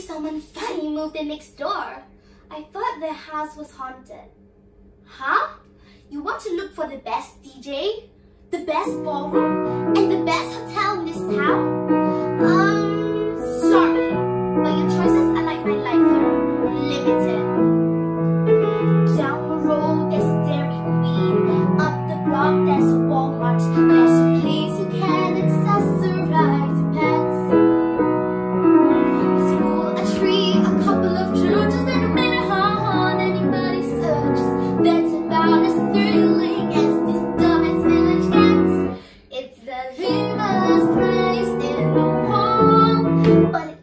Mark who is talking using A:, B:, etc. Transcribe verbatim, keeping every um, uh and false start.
A: someone finally moved in next door. I thought their house was haunted. Huh? You want to look for the best D J, the best ballroom, and the best hotel in this town? Um, sorry, but your choices are like my life here, limited. Down the road there's a Dairy Queen, up the block there's a Walmart, there's a place you can accessorize your pets. A school, a tree, a couple of churches, and no matter how hard anybody searches, that's about as thrilling as this dumbest village gets. It's the lamest place in the world, but